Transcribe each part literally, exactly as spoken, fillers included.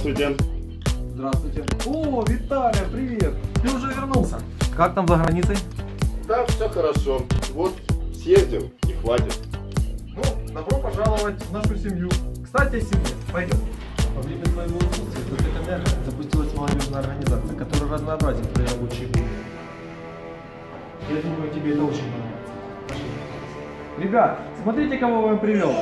Здравствуйте. Здравствуйте. О, Виталий, привет. Ты уже вернулся. Как там за границей? Да, все хорошо. Вот, съездил и хватит. Ну, добро пожаловать в нашу семью. Кстати, о семье. Пойдем. Во время твоего отсутствия в ТКН запустилась молодежная организация, которая разнообразит твои рабочие будни. Я думаю, тебе это очень понравится. Пошли. Ребят, смотрите, кого я вам привел.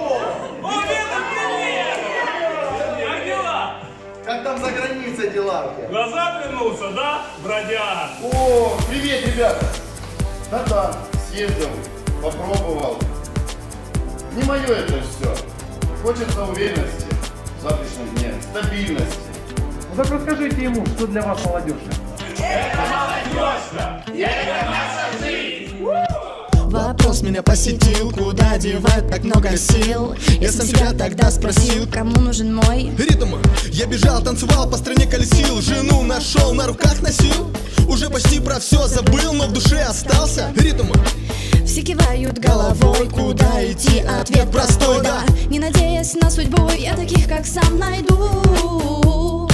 Как там за границей дела у тебя? Назад вернулся, да, бродяга? О, привет, ребята. Да-да, съездил, попробовал. Не мое это все. Хочется уверенности в завтрашнем дне, стабильности. Ну так расскажите ему, что для вас молодежь. Это молодежка! Это наша жизнь! Вопрос меня посетил, куда девать так много сил? Я сам себя тогда спросил, кому нужен мой ритм. Я бежал, танцевал, по стране колесил, жену нашел, на руках носил. Уже почти про все забыл, но в душе остался ритм. Все кивают головой, куда идти, ответ простой, да. Не надеясь на судьбу, я таких как сам найду.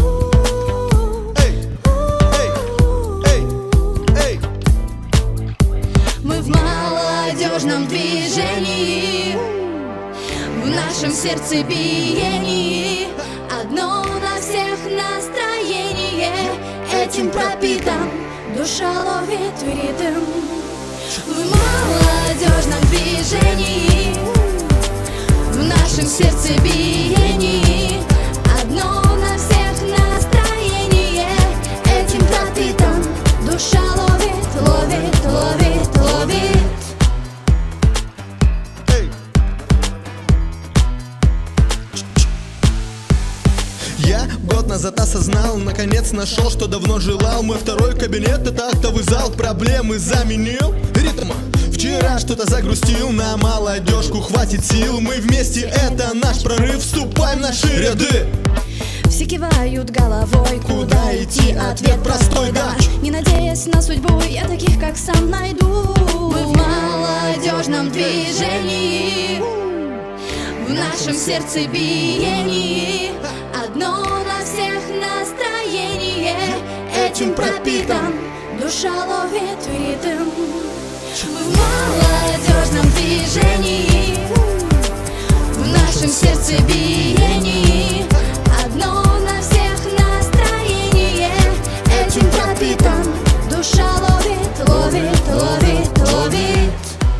Мы в молодежном движении, в нашем сердце биении, одно на всех настроение. Этим пропитан, душа ловит ритм. В молодежном движении, в нашем сердце биении, одно на всех настроение. Этим пропитан, душа ловит, ловит, ловит, ловит. Я год назад осознал, наконец нашел, что давно желал. Мой второй кабинет — это актовый зал, проблемы заменил ритм. Вчера что-то загрустил, на молодежку хватит сил. Мы вместе, это наш прорыв, вступаем в наши ряды. Все кивают головой, куда идти, ответ простой, да. Не надеясь на судьбу, я таких как сам найду. Мы в молодежном движении, в нашем сердце биении, одно на всех настроение. Этим пропитан, душа ловит ритм. Мы в молодежном движении, в нашем сердце биении, одно на всех настроение. Этим пропитан, душа ловит, ловит, ловит, ловит.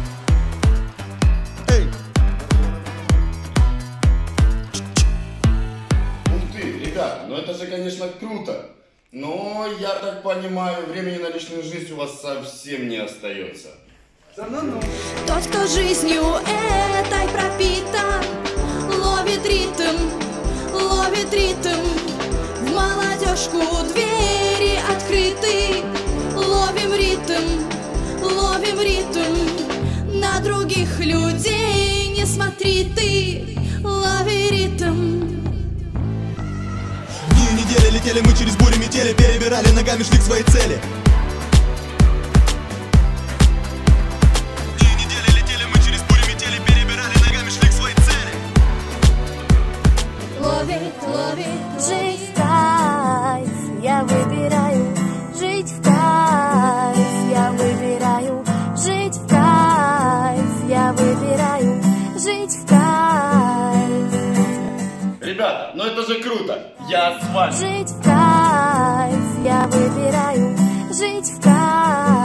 Ух ты, ребята, ну это же, конечно, круто. Но, я так понимаю, времени на личную жизнь у вас совсем не остается. Тот, кто жизнью этой пропитан, ловит ритм, ловит ритм. В молодежку двери открыты, ловим ритм, ловим ритм. На других людей не смотри ты, лови ритм. Дни и недели летели мы через бури метели, перебирали ногами, шли к своей цели. Дни и недели летели мы через бури метели, перебирали ногами, шли к своей цели. Ловит, ловит, жить в кайф, я выбираю. Жить в кайф, я выбираю. Жить в кайф, я выбираю. Жить в кайф. Ребята, ну это же круто. Я с вами. Жить в кайф, я выбираю. Жить в кайф.